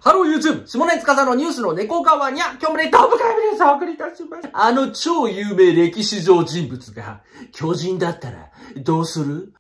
ハロー YouTube! 下根司のニュースの猫川にゃ、今日もね、動物会ニュースをお送りいたします。超有名歴史上人物が、巨人だったら、どうする？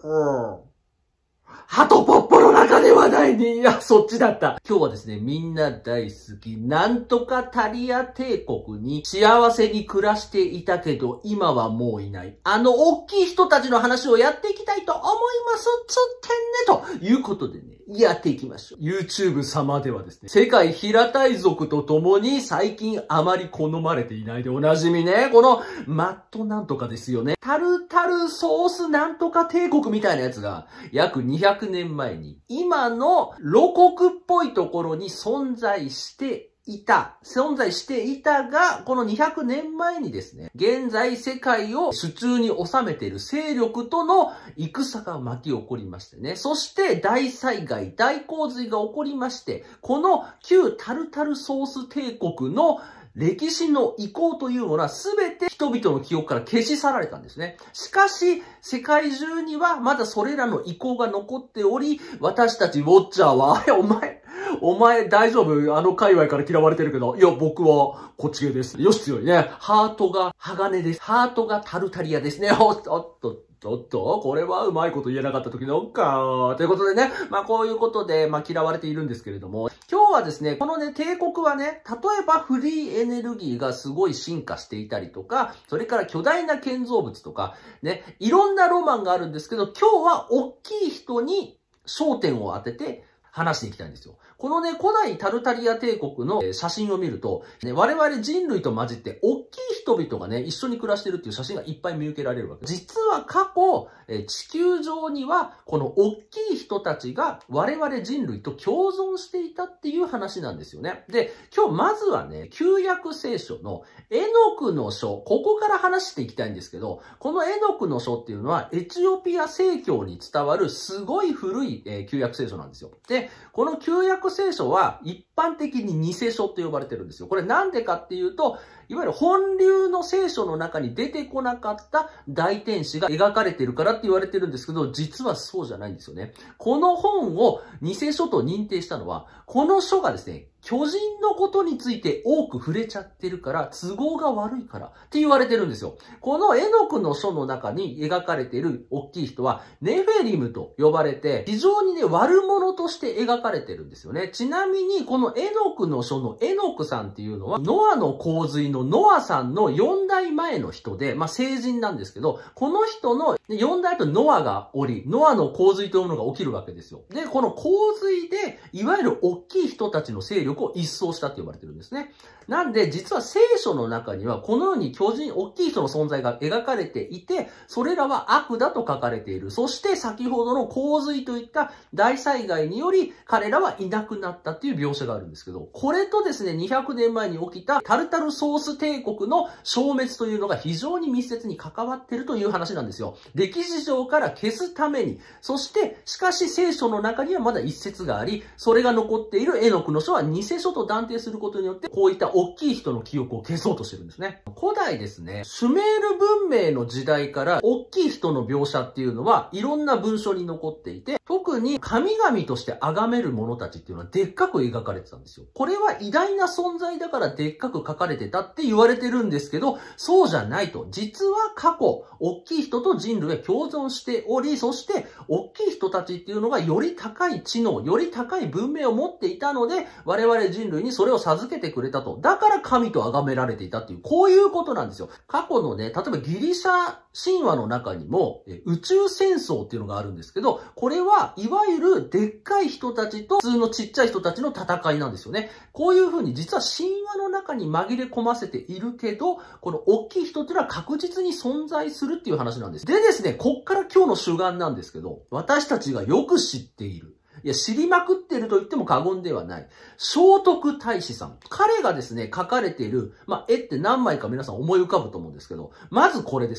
ハトポッポの中ではないね。いや、そっちだった。今日はですね、みんな大好き、なんとかタリア帝国に幸せに暮らしていたけど、今はもういない。大きい人たちの話をやっていきたいと思います。つってね、ということでね、やっていきましょう。YouTube 様ではですね、世界平たい族と共に最近あまり好まれていないでおなじみね、このマットなんとかですよね。タルタルソースなんとか帝国みたいなやつが、約200年前に、今の露国っぽいところに存在していたが、この200年前にですね、現在世界を手中に収めている勢力との戦が巻き起こりましてね。そして大災害、大洪水が起こりまして、この旧タルタルソース帝国の歴史の遺構というものは全て人々の記憶から消し去られたんですね。しかし、世界中にはまだそれらの遺構が残っており、私たちウォッチャーは、お前大丈夫？界隈から嫌われてるけど、いや、僕はこっち系です。よし強いね。ハートが鋼です。ハートがタルタリアですね。おっと、これはうまいこと言えなかった時のか。ということでね、こういうことで、嫌われているんですけれども、今日はですね、このね、帝国はね、例えばフリーエネルギーがすごい進化していたりとか、それから巨大な建造物とか、ね、いろんなロマンがあるんですけど、今日は大きい人に焦点を当てて話していきたいんですよ。このね、古代タルタリア帝国の写真を見ると、ね、我々人類と混じって大きい人々がね、一緒に暮らしてるっていう写真がいっぱい見受けられるわけです。実は過去、地球上にはこの大きい人たちが我々人類と共存していたっていう話なんですよね。で、今日まずはね、旧約聖書のエノクの書、ここから話していきたいんですけど、このエノクの書っていうのはエチオピア正教に伝わるすごい古い、旧約聖書なんですよ。で、この旧約聖書は一般的に偽書って呼ばれてるんですよ。これなんでかっていうと、いわゆる本流の聖書の中に出てこなかった大天使が描かれてるからって言われてるんですけど、実はそうじゃないんですよね。この本を偽書と認定したのは、この書がですね、巨人のことについて多く触れちゃってるから、都合が悪いからって言われてるんですよ。このエノクの書の中に描かれている大きい人は、ネフェリムと呼ばれて、非常にね、悪者として描かれてるんですよね。ちなみに、このエノクの書のエノクさんっていうのは、ノアの洪水のノアさんの4代前の人で、聖人なんですけど、この人の4代とノアがおり、ノアの洪水というものが起きるわけですよ。で、この洪水で、いわゆる大きい人たちの勢力を一掃したって呼ばれてるんですね。なんで、実は聖書の中には、このように巨人、大きい人の存在が描かれていて、それらは悪だと書かれている。そして、先ほどの洪水といった大災害により、彼らはいなくなったっていう描写があるんですけど、これとですね、200年前に起きたタルタルソース帝国の消滅というのが非常に密接に関わっているという話なんですよ。歴史上から消すために。そして、しかし聖書の中にはまだ一節があり、それが残っているエノクの書は偽書と断定することによって、こういった大きい人の記憶を消そうとしてるんですね。古代ですね、シュメール文明の時代から大きい人の描写っていうのはいろんな文書に残っていて、特に神々として崇める者たちっていうのはでっかく描かれてたんですよ。これは偉大な存在だからでっかく書かれてたって言われてるんですけど、そうじゃないと。実は過去、大きい人と人類は共存しており、そして大きい人たちっていうのがより高い知能、より高い文明を持っていたので、我々人類にそれを授けてくれたと。だから神と崇められていたっていう、こういうことなんですよ。過去のね、例えばギリシャ神話の中にも宇宙戦争っていうのがあるんですけど、これはいわゆるでっかい人たちと普通のちっちゃい人たちの戦いなんですよね。こういうふうに実は神話の中に紛れ込ませているけど、この大きい人っていうのは確実に存在するっていう話なんです。でですね、こっから今日の主眼なんですけど、私たちがよく知っている。いや、知りまくってると言っても過言ではない。聖徳太子さん。彼がですね、描かれている、絵って何枚か皆さん思い浮かぶと思うんですけど、まずこれですね。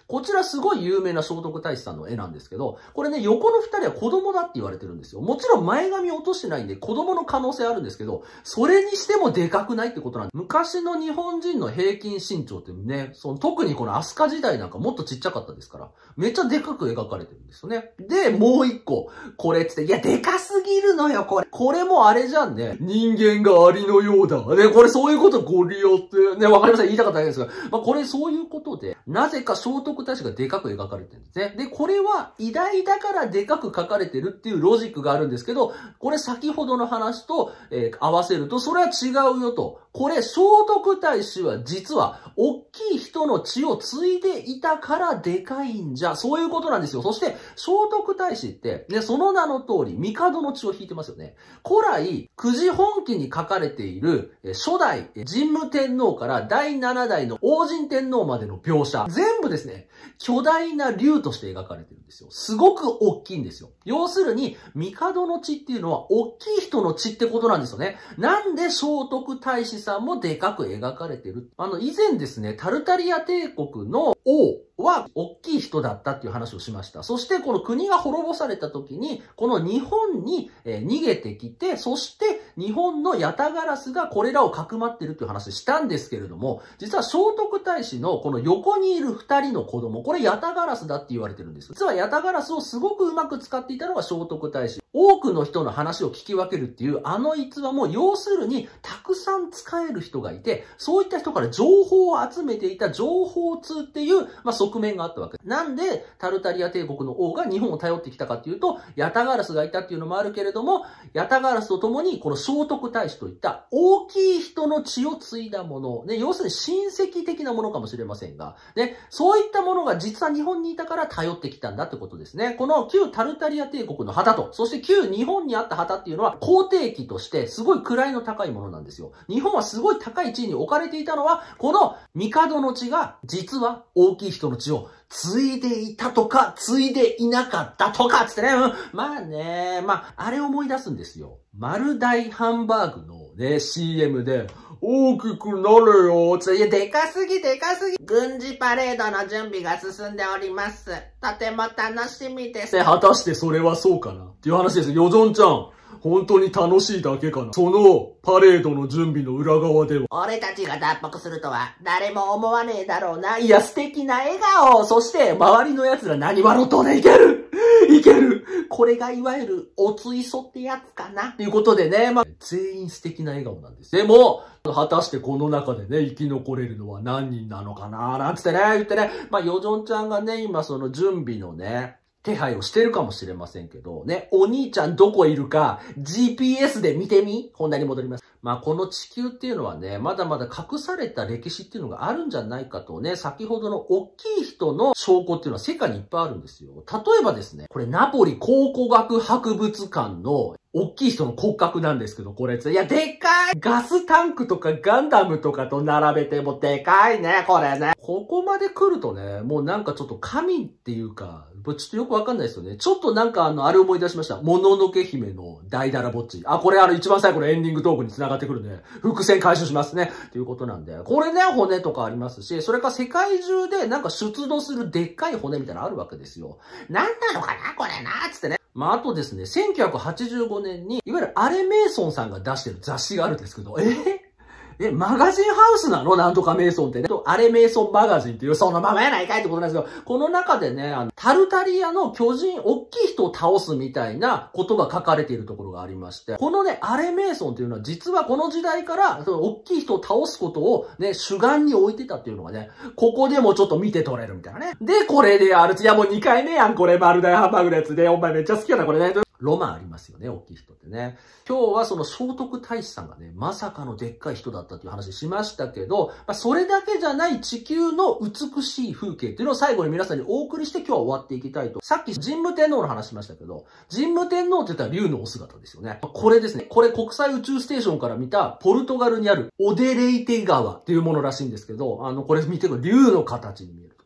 こちらすごい有名な聖徳太子さんの絵なんですけど、これね、横の二人は子供だって言われてるんですよ。もちろん前髪落としてないんで子供の可能性あるんですけど、それにしてもでかくないってことなんです。昔の日本人の平均身長ってね、特にこの飛鳥時代なんかもっとちっちゃかったですから、めっちゃでかく描かれてるんですよね。で、もう一個、これっつって、いや、でかすぎるのよ、これ。これもあれじゃんね。人間がアリのようだ。ね、これそういうことご利用って、ね、わかりません。言いたかっただけですが、これそういうことで、なぜか聖徳太子がでかく描かれてるんですね。で、これは偉大だからでかく描かれてるっていうロジックがあるんですけど、これ先ほどの話と、合わせると、それは違うよと。これ、聖徳太子は実は、大きい人の血を継いでいたからでかいんじゃ。そういうことなんですよ。そして、聖徳太子って、ね、その名の通り、帝の血を引いてますよね。古来、九字本紀に書かれている、初代、神武天皇から第7代の王神天皇までの描写、全部ですね、巨大な竜として描かれてるんですよ。すごく大きいんですよ。要するに、帝の血っていうのは、大きい人の血ってことなんですよね。なんで聖徳太子さんもでかく描かれてる。以前ですね、タルタリア帝国の王は大きい人だったっていう話をしました。そしてこの国が滅ぼされた時に、この日本に逃げてきて、そして日本のヤタガラスがこれらをかくまってるっていう話したんですけれども、実は聖徳太子のこの横にいる二人の子供、これヤタガラスだって言われてるんです。実はヤタガラスをすごくうまく使っていたのが聖徳太子。多くの人の話を聞き分けるっていう逸話も、要するにたくさん使える人がいて、そういった人から情報を集めていた情報通っていう、側面があったわけ。なんで、タルタリア帝国の王が日本を頼ってきたかっていうと、ヤタガラスがいたっていうのもあるけれども、ヤタガラスと共に、この聖徳太子といった大きい人の血を継いだもの、ね、要するに親戚的なものかもしれませんが、ね、そういったものが実は日本にいたから頼ってきたんだってことですね。この旧タルタリア帝国の旗と、そして旧日本にあった旗っていうのは、皇帝旗としてすごい位の高いものなんですよ。日本はすごい高い地位に置かれていたのは、この帝の血が実は大きい人の血を継いでいたとか、継いでいなかったとか、つってね、あれ思い出すんですよ。丸大ハンバーグのね、CM で、大きくなれよ、つって、いや、でかすぎ。軍事パレードの準備が進んでおります。とても楽しみです。果たしてそれはそうかなっていう話です。ヨジョンちゃん。本当に楽しいだけかな。そのパレードの準備の裏側では。俺たちが脱北するとは誰も思わねえだろうな。いや、素敵な笑顔。そして、周りの奴ら何笑っとんねん。いけるこれがいわゆる、おついそってやつかな。ということでね、全員素敵な笑顔なんです。でも、果たしてこの中でね、生き残れるのは何人なのかななんつってね、言ってね。ヨジョンちゃんがね、今その準備のね、手配をしてるかもしれませんけど、ね、お兄ちゃんどこいるか、GPS で見てみ？本題に戻ります。この地球っていうのはね、まだまだ隠された歴史っていうのがあるんじゃないかとね、先ほどの大きい人の証拠っていうのは世界にいっぱいあるんですよ。例えばですね、これナポリ考古学博物館の大きい人の骨格なんですけど、これ、いや、でかい！ガスタンクとかガンダムとかと並べてもでかいね、これね。ここまで来るとね、もうなんかちょっと神っていうか、ちょっとよくわかんないですよね。ちょっとなんかあれ思い出しました。もののけ姫の大だらぼっち。これ一番最後のエンディングトークに繋がってくるんで、伏線回収しますね。ということなんで。これね、骨とかありますし、それから世界中でなんか出土するでっかい骨みたいなのあるわけですよ。なんなのかなこれなつってね。あとですね、1985年に、いわゆるアレ・メイソンさんが出してる雑誌があるんですけど、マガジンハウスなのなんとかメイソンってね。アレ・メイソンマガジンっていう、そのままやないかいってことなんですけど、この中でね、タルタリアの巨人、大きい人を倒すみたいなことが書かれているところがありまして、このね、アレ・メイソンっていうのは実はこの時代から、その大きい人を倒すことをね、主眼に置いてたっていうのがね、ここでもちょっと見て取れるみたいなね。で、これでやる。いや、もう2回目やん、これ、丸大ハンバーグのやつで。お前めっちゃ好きやな、これね。ロマンありますよね、大きい人ってね。今日はその聖徳太子さんがね、まさかのでっかい人だったっていう話しましたけど、それだけじゃない地球の美しい風景っていうのを最後に皆さんにお送りして今日は終わっていきたいと。さっき神武天皇の話しましたけど、神武天皇って言ったら竜のお姿ですよね。これですね。これ国際宇宙ステーションから見たポルトガルにあるオデレイテ川っていうものらしいんですけど、これ見てくる竜の形に見える。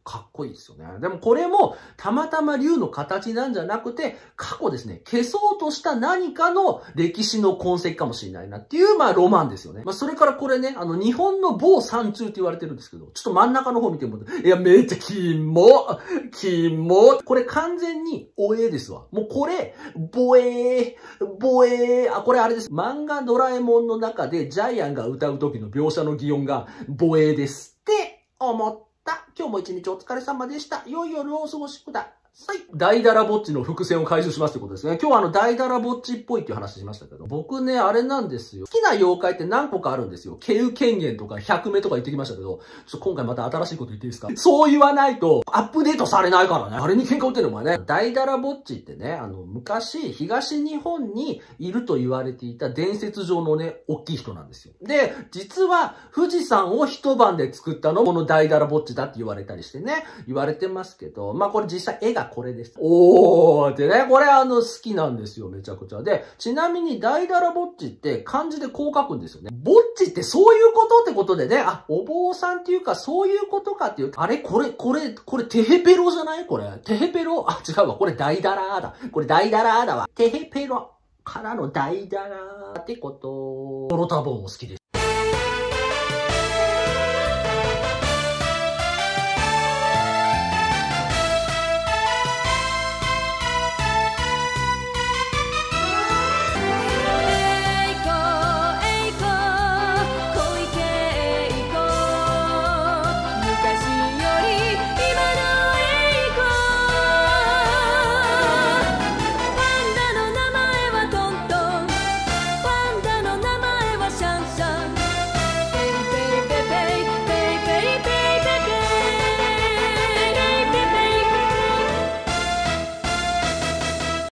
かっこいいですよね。でもこれもたまたま竜の形なんじゃなくて、過去ですね、消そうとした何かの歴史の痕跡かもしれないなっていう、ロマンですよね。それからこれね、日本の某山中って言われてるんですけど、ちょっと真ん中の方見てもらって、いや、めっちゃキモこれ完全におえですわ。もうこれ、ボエー、これあれです。漫画ドラえもんの中でジャイアンが歌う時の描写の擬音が、ボエーですって思った。今日も一日お疲れ様でした。良い夜をお過ごしください。大だらぼっちの伏線を回収しますってことですね。今日は大だらぼっちっぽいっていう話しましたけど、僕ね、あれなんですよ。好きな妖怪って何個かあるんですよ。ケウ権限とか百目とか言ってきましたけど、ちょっと今回また新しいこと言っていいですか？そう言わないとアップデートされないからね。あれに喧嘩売ってるのお前ね。大だらぼっちってね、昔、東日本にいると言われていた伝説上のね、大きい人なんですよ。で、実は富士山を一晩で作ったのもこの大だらぼっちだって言われたりしてね、言われてますけど、これ実際絵がこれです。おーってね、これ好きなんですよ、めちゃくちゃ。で、ちなみに大だらぼっちって漢字でこう書くんですよね。ぼっちってそういうことってことでね、お坊さんっていうかそういうことかっていう、あれこれテヘペロじゃないこれ。テヘペロ違うわ。これ大だらーだ。これ大だらーだわ。テヘペロからの大だらーってこと。トロタボンも好きです。